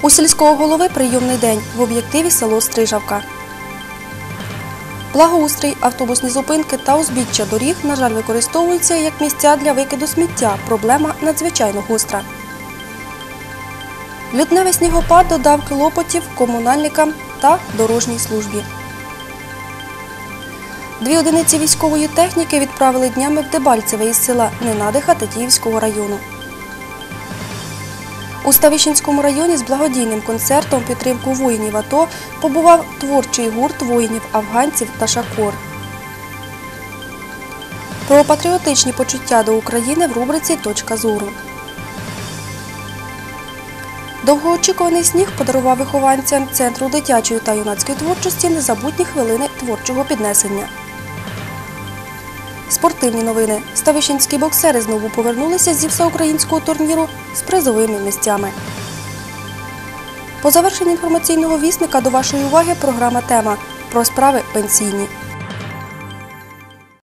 У сільського голови прийомний день. В об'єктиві село Стрижавка. Благоустрій, автобусні зупинки та узбіччя доріг, на жаль, використовуються як місця для викиду сміття. Проблема надзвичайно гостра. Лютневий снігопад додав клопотів комунальникам та дорожній службі. 2 одиниці військової техніки відправили днями в Дебальцеве із села Ненадиха Тетіївського району. У Ставищенському районі з благодійним концертом в підтримку воїнів АТО побував творчий гурт воїнів-афганців «Ташакор». Про патріотичні почуття до України в рубриці «Точка зору». Довгоочікуваний сніг подарував вихованцям Центру дитячої та юнацької творчості незабутні хвилини творчого піднесення. Спортивні новини. Ставищенські боксери знову повернулися зі всеукраїнського турніру з призовими місцями. По завершенні інформаційного вісника до вашої уваги програма «Тема» про справи пенсійні.